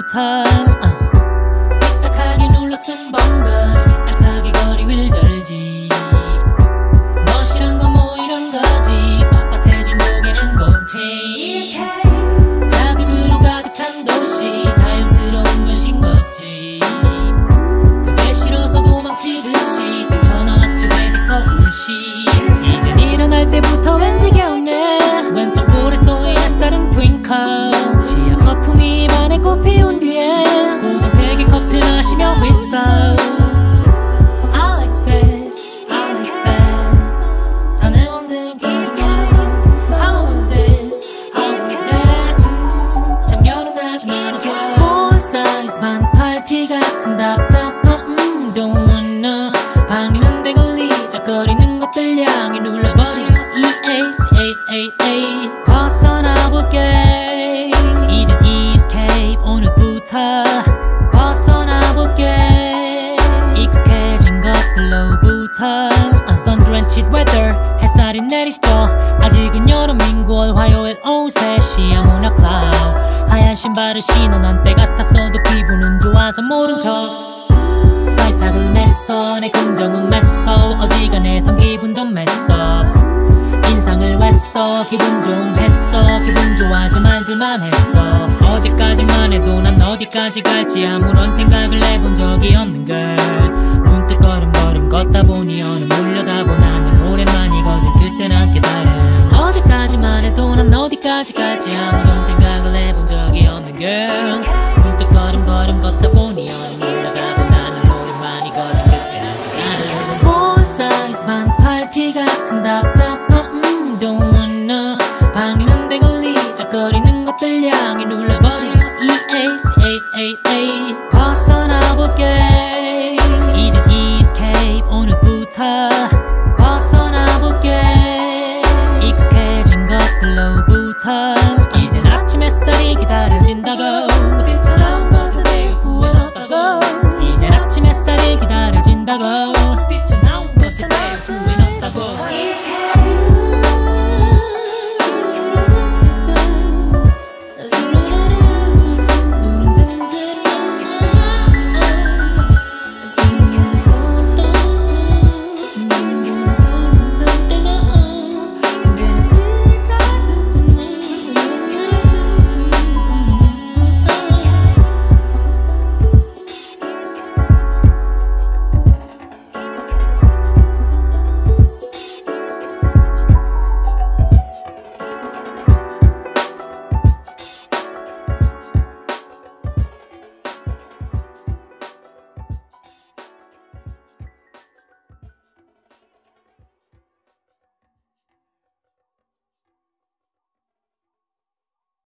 삐딱하게 눌러 쓴 번거지 삐딱하게 거리 윌 절지 멋이란 건 뭐 이런 거지 빳빳해진 무게는 공치 자극으로 가득 찬 도시 자연스러운 건 싱겁지 그게 싫어서 도망치듯이 뛰쳐나왔지 회색 서울시 이젠 일어날 때부터 왠지 개운해 왼쪽 볼에 쏘인 햇살은 트윙클 치아 거품이 입안에 꽃 피운 뒤에 고동색의 커피 마시며 whistle I like this, I like that 다 내 맘대로 껴줄게 I want this, I want that 참견은 하지 말아줘 Small size 반팔티 같은 답답한 don't wanna 방해는 돼 걸리적거리는 것들 향해 눌러버려 EACAAA 벗어나볼게 이젠 escape 오늘부터 벗어나볼게 익숙해진 것들로부터 sun drenched weather 햇살이 내리죠 아직은 여름인 9월 화요일 오후 3시 아무나 cloud 하얀 신발을 신어 난 때 같았어도 기분은 좋아서 모른 척 발탁을 냈어 내 긍정은 맸어 어지간해선 기분도 맸어 인상을 했어 기분 좀 했어 기분 좋아져 말들만 했어 어제까지만 해도 난 어디까지 갈지 아무런 생각을 해본 적이 없는 걸 문득 걸음걸음 걷다 보니 어느 몰려다보 나는 오랜만이거든 그땐 안 깨달음 어제까지만 해도 난 어디까지 갈지 아무런 생각을 해본 적이 없는 걸 문득 걸음걸음 걷다 보니 어느 몰려다보 나는 오랜만이거든 그땐 안 깨달음 Small size 반팔티 같은 답답한 don't wanna 방해는 돼 걸리적거리는 것들 향해 눌러버려 EACAAA 벗어나볼게 이젠 escape 오늘부터 벗어나볼게 익숙해진 것들로부터 이젠 아침 햇살이 기다려진다고